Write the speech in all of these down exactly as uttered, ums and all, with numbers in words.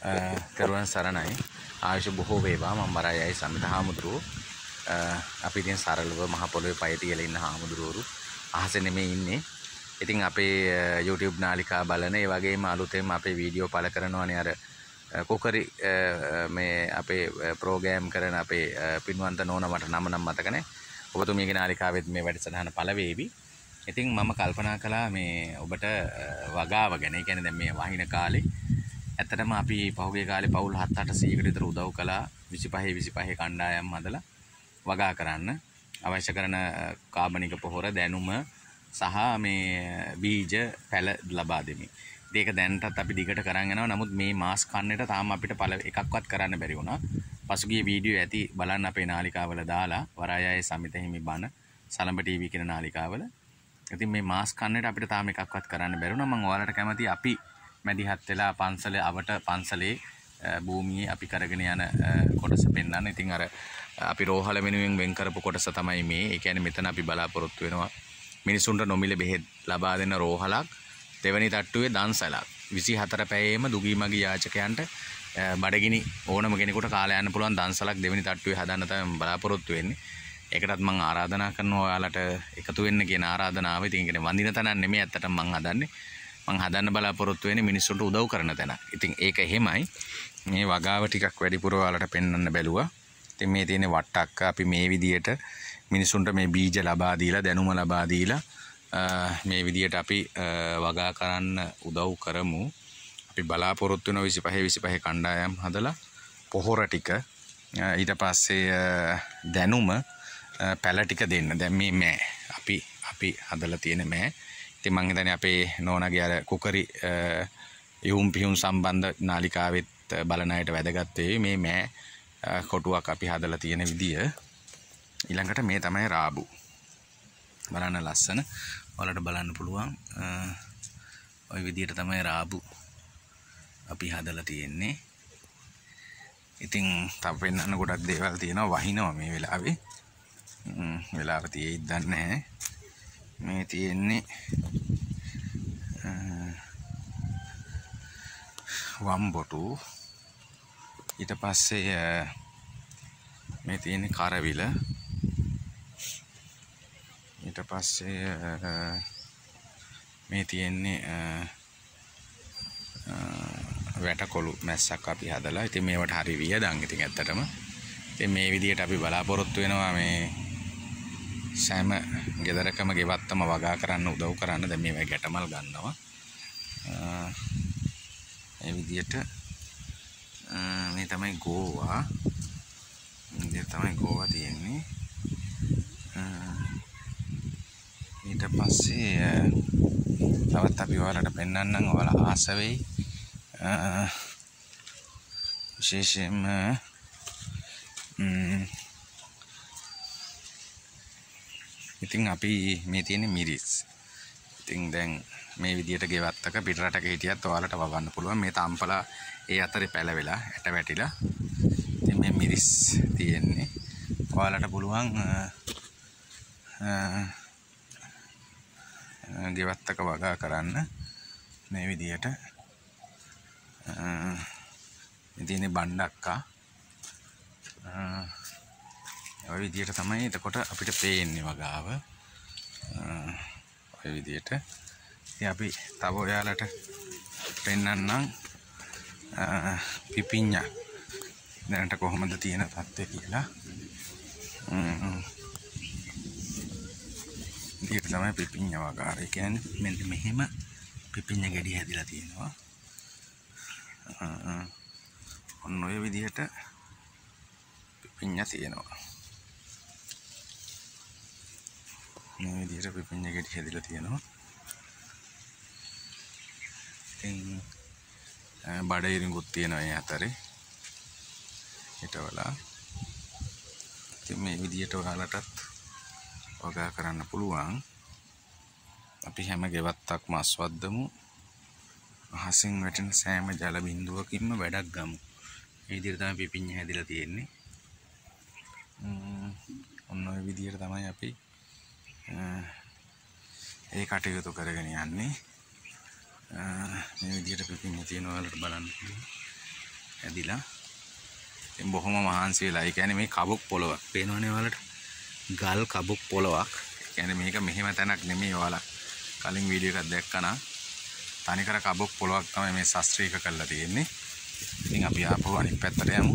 තෙරුවන් සරණයි. ආයුෂ බොහෝ වේවා. මම බරයයි සමිත හාමුදුරුවෝ. අපි ඉතින් සරලව මහ පොළොවේ පය තියලා ඉන්න හාමුදුරුවෝ අහසේ නෙමෙයි ඉන්නේ. ඉතින් අපේ YouTube නාලිකා බලන ඒ වගේම අලුතෙන් අපේ වීඩියෝ පළ කරනවානේ අර කුකරි මේ අපේ ප්‍රෝග්‍රෑම් කරන අපේ පින්වන්ත නෝන මට නම නම් මතක නැහැ. ඔබතුමියගේ නාලිකාවෙත් මේ වැඩසටහන පළ වේවි. ඉතින් මම කල්පනා කළා මේ ඔබට වගාව ගැන. ඒ කියන්නේ දැන් මේ වහින කාලේ ඇත්තටම අපි පහුගිය කාලේ පවුල් හත අටසීයකට විතර උදව් කළා විසිපහ විසිපහ කණ්ඩායම් හදලා වගා කරන්න අවශ්‍ය කරන කාබනික පොහොර දැනුම සහ මේ බීජ පැල ලබා දෙමින්. ඒක දැනටත් අපි දිගට කරන් යනවා. නමුත් මේ මාස් කන්නේට තාම අපිට පළ එකක්වත් කරන්න බැරි වුණා. පසුගිය වීඩියෝ ඇති බලන්න අපේ නාලිකාවල දාලා වරායයි සමිත හිමි බණ සලඹ ටීවී කියන නාලිකාවල. ඉතින් මේ මාස් කන්නේට අපිට තාම එකක්වත් කරන්න බැරි වුණා. මම ඔයාලට කැමතියි අපි මැදිහත් වෙලා පන්සලේ අවට පන්සලේ භූමියේ අපි කරගෙන යන කොටස පෙන්වන්න. ඉතින් අර අපි රෝහල වෙනුවෙන් වෙන් කරපු කොටස තමයි මේ. ඒ කියන්නේ මෙතන අපි බලාපොරොත්තු වෙනවා මිනිසුන්ට නොමිලේ බෙහෙත් ලබා දෙන රෝහලක්, දෙවැනි තට්ටුවේ දන්සලක්, විසිහතර පැයේම දුගී මගී යාචකයන්ට බඩගිනි ඕනම කෙනෙකුට කාලා යන්න පුළුවන් දන්සලක් දෙවැනි තට්ටුවේ හදන්න තමයි බලාපොරොත්තු වෙන්නේ. ඒකටත් මම ආරාධනා කරනවා ඔයාලට එකතු වෙන්න කියන ආරාධනාව. ඉතින් කියන්නේ වඳින තැනක් නෙමෙයි ඇත්තටම මම හදන්නේ. මං හදන්න බලාපොරොත්තු වෙන්නේ මිනිස්සුන්ට උදව් කරන තැනක්. ඉතින් ඒක එහෙමයි. මේ වගාව ටිකක් වැඩිපුර ඔයාලට පෙන්වන්න බැලුවා. ඉතින් මේ තියෙන වට්ටක්ක අපි මේ විදියට මිනිස්සුන්ට මේ බීජ ලබා දීලා දැනුම ලබා දීලා මේ විදියට අපි වගා කරන්න උදව් කරමු. අපි බලාපොරොත්තු වෙන විසිපහ විසිපහ කණ්ඩායම් හදලා පොහොර ටික ඊට පස්සේ දැනුම පැල ටික දෙන්න. දැන් මේ මෑ අපි අපි හදලා තියෙන මෑ. ඉතින් මං හිතන්නේ අපේ නෝනාගේ අර කුකරි යුම් පියුම් සම්බන්ධ නාලිකාවෙත් බලන අයට වැදගත් වෙයි මේ මෑ කොටුවක් අපි හදලා තියෙන විදිය. ඊළඟට මේ තමයි රාබු. බලන්න ලස්සන. ඔයාලට බලන්න පුළුවන්. ওই විදියට තමයි රාබු අපි හදලා තියෙන්නේ. ඉතින් තව වෙනන්න ගොඩක් දේවල් තියෙනවා වහිනවා මේ වෙලාවේ. වෙලාව තියෙයිද දන්නේ නැහැ. මේ තියෙන්නේ වම්බොටු. ඊට පස්සේ මේ තියෙන්නේ කරවිල. ඊට පස්සේ මේ තියෙන්නේ වැටකොළු මැස්සක් අපි හදලා. ඉතින් මේවට හරි වියදම්. ඉතින් ඇත්තටම ඉතින් මේ විදියට අපි බලාපොරොත්තු වෙනවා මේ සෑම ගෙදරකම ගෙවත්තම වගා කරන්න උදව් කරන්න. දැන් මේ වගේ ගැටමල් ගන්නවා. මේ විදියට මේ තමයි ගෝවා. මේ තමයි ගෝවා තියෙන්නේ. ඊට පස්සේ තවත් අපි ඔයාලට පෙන්වන්නම්. ඔයාලා ආස වෙයි. විශේෂයෙන්ම ඉතින් අපි මේ තියෙන මිරිස්. ඉතින් දැන් මේ විදියට ගෙවත්තක පිටරටක හිටියත් ඔයාලට වවන්න පුළුවන්. මේ තම්පලා ඒ අතරේ පැලවෙලා ඇට වැටිලා. ඉතින් මේ මිරිස් තියෙන්නේ. ඔයාලට පුළුවන් ගෙවත්තක වගා කරන්න මේ විදියට. මේ තියෙන්නේ බණ්ඩක්කා. ඔය විදියට තමයි එතකොට අපිට පේන්නේ වගාව. ඔය විදියට. ඉතින් අපි තව ඔයාලට පෙන්වන්නම් පිපිඤ්ඤා දැනට කොහොමද තියෙන තත්ත්වය කියලා. මේක තමයි පිපිඤ්ඤා වගාර. ඒ කියන්නේ මෙන්න මෙහෙම පිපිඤ්ඤා ගෙඩි හැදිලා තියෙනවා. ඔන්න ඔය විදියට පිපිඤ්ඤා තියෙනවා. මේ විදියට පිපිඤ්ඤා ගෙඩි හැදිලා තියෙනවා. ඉතින් බඩ ඉරිඟුත් තියෙනවා ඒ අතරේ හිටවලා. ඉතින් මේ විදියට ඔයාලටත් වගා කරන්න පුළුවන්. අපි හැම ගෙවත්තක්ම අස්වද්දමු. අහසින් වැටෙන සෑම ජල බිඳුවකින්ම වැඩක් ගමු. මේ විදියට තමයි පිපිඤ්ඤා හැදිලා තියෙන්නේ. ඔන්න ඔය විදියට තමයි අපි ඒ කටයුතු කරගෙන යන්නේ. මේ විදියට පිපිඤ්ඤා තියෙනවා ඔයාලට බලන්න පුළුවන්. ඇදිලා. ඉතින් බොහොම මහන්සි වෙලා. ඒ කියන්නේ මේ කබුක් පොලවක් පේනවනේ ඔයාලට. ගල් කබුක් පොලවක්. ඒ කියන්නේ මේක මෙහෙම තැනක් නෙමෙයි ඔයාලා. කලින් වීඩියෝ එකක් දැක්කනා. තනිකර කබුක් පොලවක් තමයි මේ ශාස්ත්‍රීයක කරලා තියෙන්නේ. ඉතින් අපි ආපහු අනිත් පැත්තට යමු.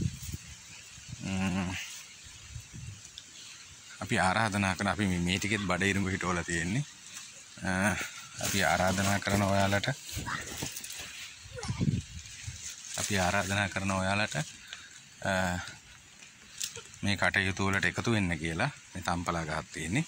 අපි ආරාධනා කරන අපි මේ ටිකෙත් බඩ ඉරුඟු හිටවලා තියෙන්නේ. අපි ආරාධනා කරන ඔයාලට අපි ආරාධනා කරන ඔයාලට මේ කටයුතු වලට එකතු වෙන්න කියලා මේ තම්පලා ගහක් තියෙන්නේ.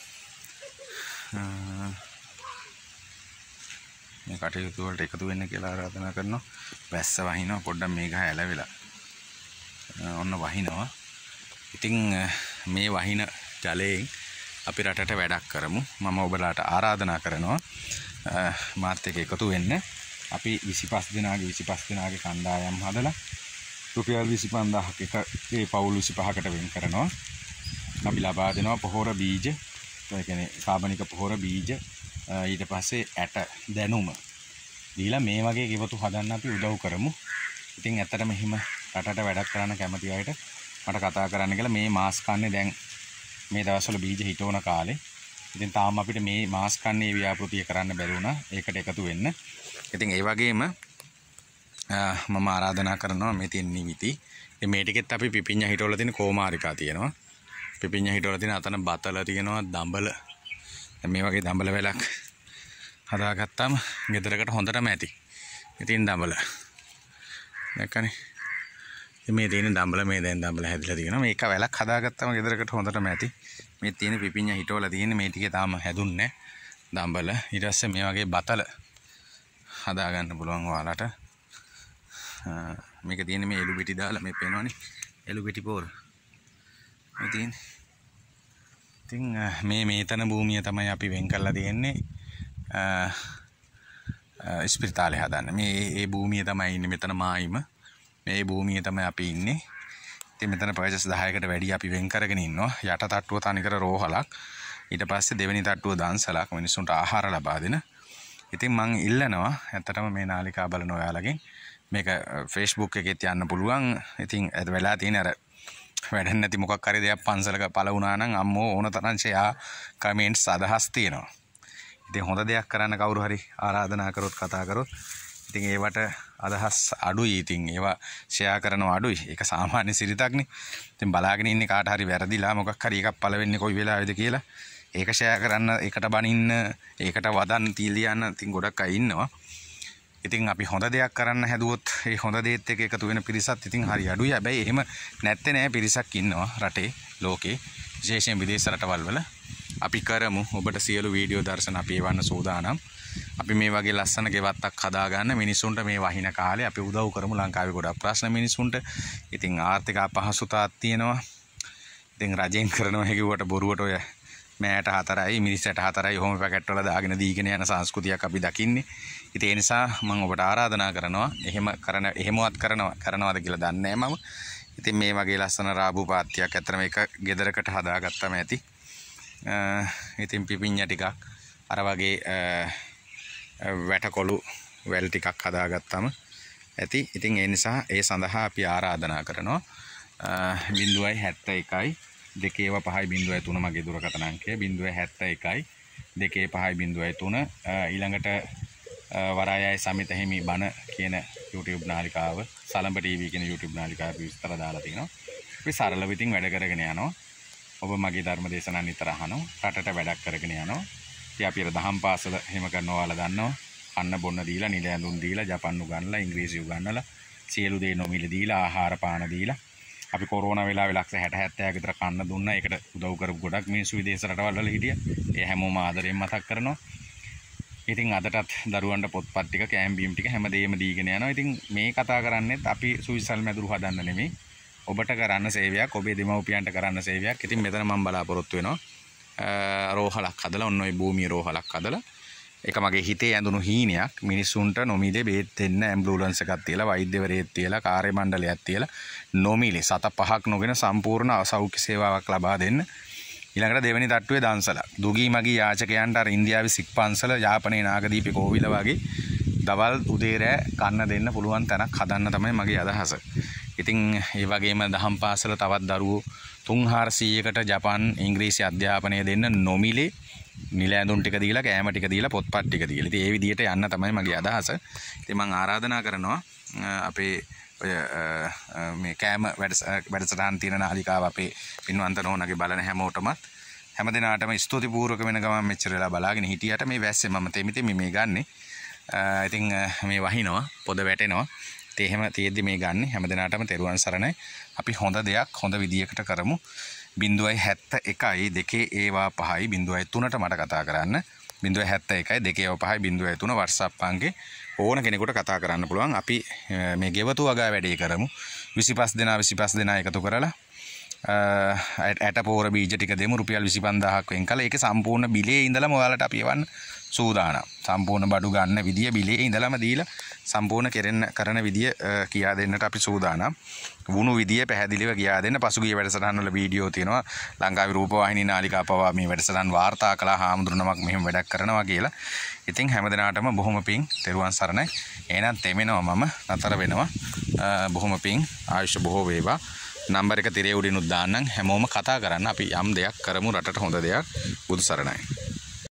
මේ කටයුතු වලට එකතු වෙන්න කියලා ආරාධනා කරනවා. වැස්ස වහිනවා පොඩ්ඩක් මේක හැලවිලා. ඔන්න වහිනවා. ඉතින් මේ වහින ජලයෙන් අපි රටට වැඩක් කරමු. මම ඔබලාට ආරාධනා කරනවා මාත් එක්ක එකතු වෙන්න. අපි විසිපස් දිනාගේ විසිපස් දිනාගේ කණ්ඩායම් හදලා රුපියල් විසිපන්දාහක එක ඒ පවුල් විසිපහකට වෙන් කරනවා. අපි ලබා දෙනවා පොහොර බීජ, ඒ කියන්නේ කාබනික පොහොර බීජ, ඊට පස්සේ ඇට දැනුම දීලා මේ වගේ ගෙවතු හදන්න අපි උදව් කරමු. ඉතින් ඇත්තටම එහෙම රටට වැඩක් කරන්න කැමති අයට මට කතා කරන්න කියලා. මේ මාස් කන්නේ දැන් මේ දවස්වල බීජ හිටවන කාලේ. ඉතින් තාම අපිට මේ මාස් කන්නේ ව්‍යාපෘතිය කරන්න බැරි වුණා. ඒකට එකතු වෙන්න. ඉතින් ඒ වගේම මම ආරාධනා කරනවා මේ තියෙන නිමිති. ඉතින් මේ ටිකෙත් අපි පිපිඤ්ඤා හිටවල තියෙන කෝමාරිකා තියෙනවා. පිපිඤ්ඤා හිටවල තියෙන අතන බතල තියෙනවා, දඹල. මේ වගේ දඹල වැලක් හදාගත්තාම ගෙදරකට හොඳටම ඇති. ඉතින් දඹල. දැක්කනේ. මේ තියෙන දඹල මේ දැන් දඹල හැදිලා තියෙනවා. මේක වැලක් හදාගත්තම ගෙදරකට හොඳටම ඇති. මේ තියෙන පිපිඤ්ඤා හිටවල තියෙන මේ ටිකේ තාම හැදුන්නේ නැහැ. දඹල. ඊට පස්සේ මේ වගේ බතල හදා ගන්න පුළුවන් ඔයාලට. මේක තියෙන්නේ මේ එළු පිටි දාලා මේ පේනවනේ. එළු පිටි පොර. මේ තියෙන්නේ. ඉතින් මේ මේතන භූමිය තමයි අපි වෙන් කරලා තියෙන්නේ. ස්පිරිතාලේ හදන්න. මේ ඒ භූමිය තමයි ඉන්නේ මෙතන මායිම. මේ භූමිය තමයි අපි ඉන්නේ. ඉතින් මෙතන පර්චස් දහයකට වැඩි අපි වෙන් කරගෙන ඉන්නවා. යට තට්ටුව තනිකර රෝහලක්. ඊට පස්සේ දෙවෙනි තට්ටුව දන්සලක් මිනිස්සුන්ට ආහාර ලබා දෙන. ඉතින් මං ඉල්ලනවා ඇත්තටම මේ නාලිකා බලන ඔයාලගෙන් මේක Facebook එකෙත් යන්න පුළුවන්. ඉතින් අද වෙලා තියෙන අර වැඩක් නැති මොකක් හරි දෙයක් පන්සලක පළ වුණා නම් අම්මෝ ඕන තරම් ෂෙයා කමෙන්ට්ස් අදහස් තියෙනවා. ඉතින් හොඳ දෙයක් කරන්න කවුරු හරි ආරාධනා කරොත් කතා කරොත් ඉතින් ඒවට අදහස් අඩුයි. ඉතින් ඒවා ෂෙයා කරනවා අඩුයි. ඒක සාමාන්‍ය සිරිතක්නේ. ඉතින් බලාගෙන ඉන්නේ කාට හරි වැරදිලා මොකක් හරි එකක් පළ වෙන්නේ කොයි වෙලාවෙද කියලා. ඒක ෂෙයා කරන්න, ඒකට බනින්න, ඒකට වදන් තියලියන්න ඉතින් ගොඩක් අය ඉන්නවා. ඉතින් අපි හොඳ දෙයක් කරන්න හැදුවොත් ඒ හොඳ දේත් එක්ක එකතු වෙන පිරිසත් ඉතින් හරි අඩුයි. හැබැයි එහෙම නැත්තේ නෑ පිරිසක් ඉන්නවා රටේ, ලෝකේ, විශේෂයෙන් විදේශ රටවල් වල. අපි කරමු. ඔබට සියලු වීඩියෝ දර්ශන අපි එවන්න සූදානම්. අපි මේ වගේ ලස්සන ගෙවත්තක් හදාගන්න මිනිසුන්ට මේ වහින කාලේ අපි උදව් කරමු. ලංකාවේ ගොඩක් ප්‍රශ්න මිනිසුන්ට. ඉතින් ආර්ථික අපහසුතාවක් තියෙනවා. ඉතින් රජෙන් කරනවා කිව්වට බොරුවට ඔය මෑට හතරයි මිනිස්සට හතරයි ඔහොම පැකට් වල දාගෙන දීගෙන යන සංස්කෘතියක් අපි දකින්නේ. ඉතින් ඒ නිසා මම ඔබට ආරාධනා කරනවා එහෙම කරන එහෙමවත් කරනවා කරනවද කියලා දන්නේ නැහැ මම. ඉතින් මේ වගේ ලස්සන රාබු පාත්තියක් අතරම එක ගෙදරකට හදාගත්තම ඇති. ඉතින් පිපිඤ්ඤා ටිකක් අර වගේ වැටකොළු වැල් ටිකක් හදාගත්තම ඇති. ඉතින් ඒ නිසා ඒ සඳහා අපි ආරාධනා කරනවා ज़ीरो सात एक දෙකේ පහයි බිංදුවයි තුන මගේ දුරකථන අංකය ज़ीरो सात एक දෙකේ පහයි බිංදුවයි තුන. ඊළඟට වරායයි සමිත හිමි බණ කියන YouTube නාලිකාව, සලඹ ටීවී කියන YouTube නාලිකාව විස්තර දාලා තිනවා. අපි සරලව ඉතින් වැඩ කරගෙන යනවා. ඔබ මගේ ධර්ම දේශනා නිතර අහනවා. රටට වැඩක් කරගෙන යනවා. ඉතින් අපි අර දහම් පාසල හිම කරනවා ඔයාලා දන්නවා. අන්න බොන්න දීලා, නිල ඇඳුම් දීලා, ජපන් උගන්ලා, ඉංග්‍රීසි උගන්වලා, සියලු දේ නොමිල දීලා, ආහාර පාන දීලා අපි කොරෝනා වෙලාවේ ලක්ෂ හැට හැත්තෑ විතර කන්න දුන්නා. ඒකට උදව් කරපු ගොඩක් මිනිස්සු විදේශ රටවල් වල හිටියා. ඒ හැමෝම ආදරෙන් මතක් කරනවා. ඉතින් අදටත් දරුවන්ට පොත්පත් ටික, කෑම බීම් ටික හැමදේම දීගෙන යනවා. ඉතින් මේ කතා කරන්නේත් අපි සුවිසල් මැදුරු හදන්න නෙමෙයි. ඔබට කරන්න සේවයක්, ඔබේ දෙමව්පියන්ට කරන්න සේවයක්. ඉතින් මෙතන මම බලාපොරොත්තු වෙනවා රෝහලක් හදලා, ඔන්න ඔය භූමියේ රෝහලක් හදලා. ඒක මගේ හිතේ ඇඳුණු හීනයක්. මිනිස්සුන්ට නොමිලේ බේත් දෙන්න ඇම්බුලන්ස් එකක් තියලා, වෛද්‍යවරයෙක් තියලා, කාර්ය මණ්ඩලයක් තියලා නොමිලේ සත පහක් නොගෙන සම්පූර්ණ සෞඛ්‍ය සේවාවක් ලබා දෙන්න. ඊළඟට දෙවෙනි තට්ටුවේ දන්සලක්. දුගී මගී යාචකයන්ට අර ඉන්දියාවේ සික් පන්සල, යාපනයේ නාගදීපේ කෝවිල වගේ දවල් උදේ රෑ කන්න දෙන්න පුළුවන් තැනක් හදන්න තමයි මගේ අදහස. ඉතින් ඒ වගේම දහම් පාසල තවත් දරුවෝ තුන් හාරසීයකට ජපාන් ඉංග්‍රීසි අධ්‍යාපනය දෙන්න නොමිලේ නිල ඇඳුම් ටික දීලා කෑම ටික දීලා පොත්පත් ටික දීලා. ඉතින් ඒ විදිහට යන්න තමයි මගේ අදහස. ඉතින් මම ආරාධනා කරනවා අපේ ඔය මේ කෑම වැඩසටහන් තියෙන නාලිකාව අපේ පින්වන්ත නෝනාගේ බලන හැමෝටම හැමදිනාටම ස්තුති පූර්වක වෙන ගමන් මෙච්චර වෙලා බලාගෙන හිටියට මේ වැස්සේ මම තෙමිතෙ මේ ගන්නෙ. ඉතින් මේ වහිනවා පොද වැටෙනවා. ඒ එහෙම තියෙද්දි මේ ගන්නෙ හැමදිනාටම තෙරුවන් සරණයි. අපි හොඳ දෙයක් හොඳ විදියකට කරමු. බිංදුවයි හැත්ත එකයි දෙකේ ඒවා පහයි බිංදුවයි තුනට මට කතා කරන්න. බිංදුවයි හැත්ත එකයි දෙකේ ඒවා පහයි බිංදුවයි තුන WhatsApp අංගේ ඕන කෙනෙකුට කතා කරන්න පුළුවන්. අපි මේ ගෙවතු වගා වැඩේ කරමු. විසිපස් දෙනා විසිපස් දෙනා එකතු කරලා ඇට පෝර බීජ ටික දෙමු රුපියල් විසි පන්දාහක් වෙන් කළා. ඒකේ සම්පූර්ණ බිලේ ඉඳලම ඔයාලට අපි එවන්න සූදානම්. සම්පූර්ණ බඩු ගන්න විදිය බිලේ ඉඳලම දීලා සම්පූර්ණ කෙරෙන්න කරන විදිය කියා දෙන්නට අපි සූදානම්. වුණු විදිය පැහැදිලිව කියා දෙන්න. පසුගිය වැඩසටහන් වල වීඩියෝ තියෙනවා. ලංකාවේ රූපවාහිනී නාලිකා පවා මේ වැඩසටහන් වාර්තා කළා හාමුදුරනමක් මෙහෙම වැඩක් කරනවා කියලා. ඉතින් හැමදිනාටම බොහොම පිං තෙරුවන් සරණයි. එහෙනම් තෙමෙනවා මම නතර වෙනවා. බොහොම පිං ආයුෂ බොහෝ වේවා. නම්බර එක තිරේ උඩිනුත් දාන්නම්. හැමෝම කතා කරන්න. අපි යම් දෙයක් කරමු රටට හොඳ දෙයක්. බුදු සරණයි.